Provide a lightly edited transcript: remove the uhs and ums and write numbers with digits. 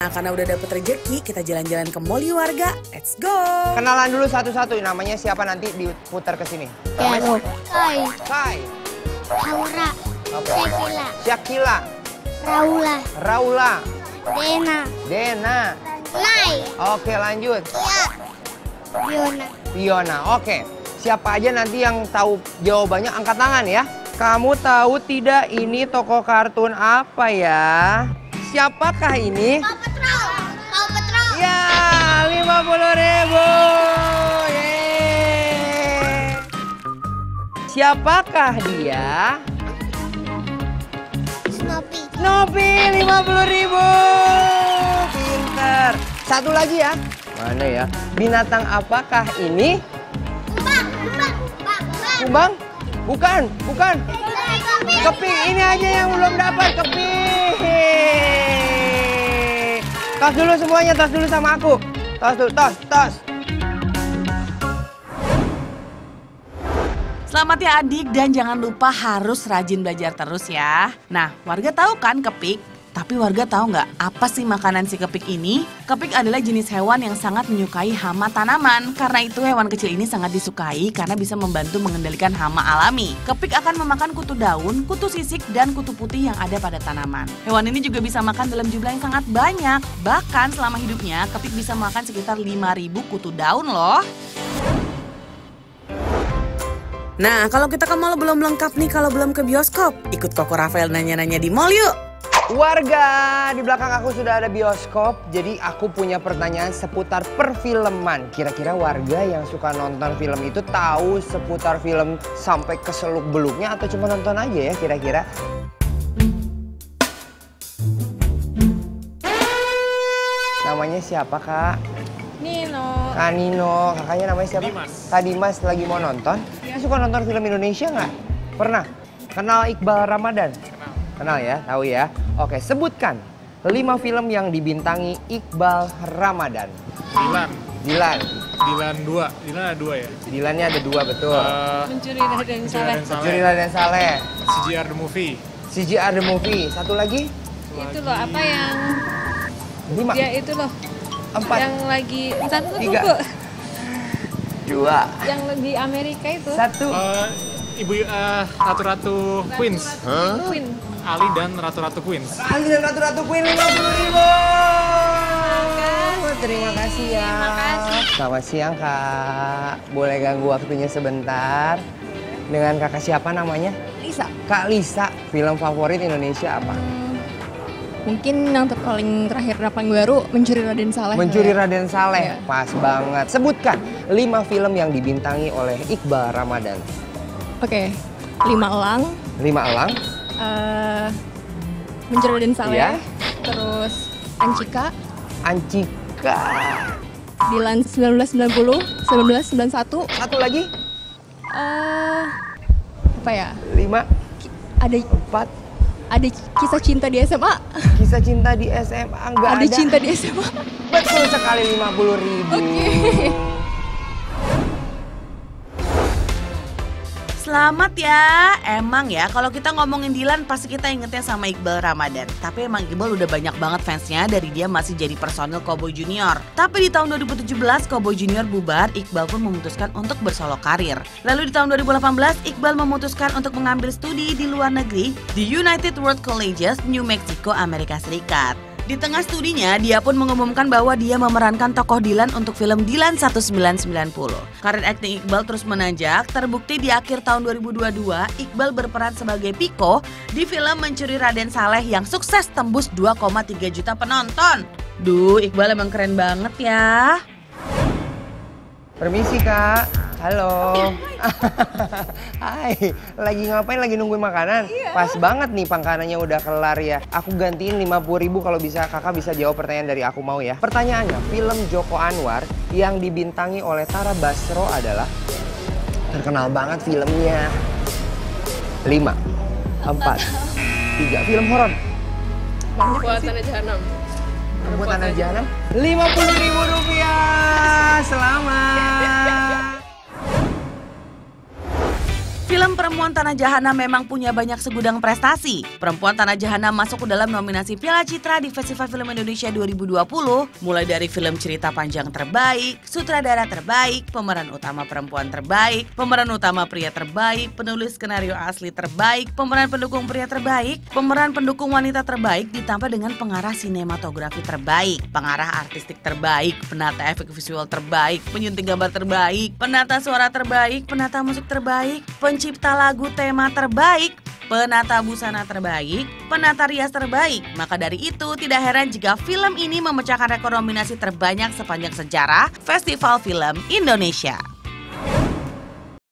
Nah, karena udah dapet rezeki, kita jalan-jalan ke mall yuk warga. Let's go! Kenalan dulu satu-satu, namanya siapa nanti diputar ke sini. Tiago. Kai. Kai. Aura. Syakila. Syakila. Raula. Raula. Dena. Dena. Nai. Oke, lanjut. Tia. Fiona. Fiona. Oke. Siapa aja nanti yang tahu jawabannya angkat tangan ya. Kamu tahu tidak ini toko kartun apa ya? Siapakah ini? Paw Patrol. Paw Patrol. Ya, 50.000. Yeay. Siapakah dia? Snoopy. Snoopy, 50.000. Pinter. Satu lagi ya. Mana ya? Binatang apakah ini? Kubang. Kubang. Kubang. Kubang? Bukan, bukan. Keping, ini aja yang belum dapat, keping. Tos dulu semuanya, tos dulu sama aku. Tos dulu, tos, tos. Selamat ya adik, dan jangan lupa harus rajin belajar terus ya. Nah, warga tahu kan kepik? Tapi warga tahu nggak apa sih makanan si kepik ini? Kepik adalah jenis hewan yang sangat menyukai hama tanaman. Karena itu hewan kecil ini sangat disukai karena bisa membantu mengendalikan hama alami. Kepik akan memakan kutu daun, kutu sisik, dan kutu putih yang ada pada tanaman. Hewan ini juga bisa makan dalam jumlah yang sangat banyak. Bahkan selama hidupnya, kepik bisa makan sekitar 5.000 kutu daun loh. Nah, kalau kita ke mall belum lengkap nih kalau belum ke bioskop. Ikut Koko Rafael nanya-nanya di mall yuk. Warga, di belakang aku sudah ada bioskop, jadi aku punya pertanyaan seputar perfilman. Kira-kira warga yang suka nonton film itu tahu seputar film sampai ke seluk-beluknya atau cuma nonton aja ya kira-kira? Namanya siapa, Kak? Nino. Kak Nino, kakaknya namanya siapa? Dimas. Kak Dimas lagi mau nonton. Dia suka nonton film Indonesia nggak? Pernah? Kenal Iqbal Ramadan? Kenal ya, tahu ya. Oke, sebutkan 5 film yang dibintangi Iqbal Ramadan. Dilan. Dilan. Dilan 2. Dilan ada 2 ya? Dilannya ada 2, betul. Mencuri Raden Saleh. Mencuri Raden Saleh. CGR The Movie. CGR The Movie. Satu lagi? Itu loh apa yang 5. dia itu loh 4. yang lagi satu 3. tunggu 2. yang di Amerika itu 1. Ibu Ratu-Ratu Queens. Queen. Ali dan Ratu-Ratu Queens. Ali dan Ratu-Ratu Queen 50.000. Terima kasih ya. Terima kasih. Selamat siang, Kak. Boleh ganggu waktunya sebentar? Dengan kakak siapa namanya? Lisa. Kak Lisa. Film favorit Indonesia apa? Mungkin yang paling terakhir dan paling baru Mencuri Raden Saleh. Mencuri Raden Saleh. Iya. Pas banget. Sebutkan 5 film yang dibintangi oleh Iqbal Ramadan. Oke. 5 Elang. 5 Elang. Mencuri Raden Saleh. Iya. Terus Ancika. Ancika. Dilan 1990. 1991. Satu lagi. Apa ya? 5. Ada 4. Ada kisah cinta di SMA. Kisah cinta di SMA. Nggak ada. Ada cinta di SMA. Betul sekali 50.000. Oke. Selamat ya. Emang ya kalau kita ngomongin Dilan pasti kita ingetnya sama Iqbal Ramadan. Tapi emang Iqbal udah banyak banget fansnya dari dia masih jadi personil Cowboy Junior. Tapi di tahun 2017 Cowboy Junior bubar, Iqbal pun memutuskan untuk bersolo karir. Lalu di tahun 2018 Iqbal memutuskan untuk mengambil studi di luar negeri di United World Colleges, New Mexico, Amerika Serikat. Di tengah studinya, dia pun mengumumkan bahwa dia memerankan tokoh Dilan untuk film Dilan 1990. Karir akting Iqbal terus menanjak, terbukti di akhir tahun 2022, Iqbal berperan sebagai Piko di film Mencuri Raden Saleh yang sukses tembus 2,3 juta penonton. Duh, Iqbal emang keren banget ya. Permisi, Kak. Halo. Hai, lagi ngapain? Lagi nungguin makanan? Iya. Pas banget nih makanannya udah kelar ya. Aku gantiin 50.000 kalau bisa kakak bisa jawab pertanyaan dari aku mau ya. Pertanyaannya, film Joko Anwar yang dibintangi oleh Tara Basro adalah terkenal banget filmnya. 5, 4, 3. Film horor. Buatan Jahanam. Perbuatan Jahanam. 50.000 rupiah. Selamat. Film Perempuan Tanah Jahanam memang punya banyak segudang prestasi. Perempuan Tanah Jahanam masuk ke dalam nominasi Piala Citra di Festival Film Indonesia 2020, mulai dari film cerita panjang terbaik, sutradara terbaik, pemeran utama perempuan terbaik, pemeran utama pria terbaik, penulis skenario asli terbaik, pemeran pendukung pria terbaik, pemeran pendukung wanita terbaik, ditambah dengan pengarah sinematografi terbaik, pengarah artistik terbaik, penata efek visual terbaik, penyunting gambar terbaik, penata suara terbaik, penata musik terbaik, pencipta lagu tema terbaik, penata busana terbaik, penata rias terbaik. Maka dari itu tidak heran jika film ini memecahkan rekor nominasi terbanyak sepanjang sejarah Festival Film Indonesia.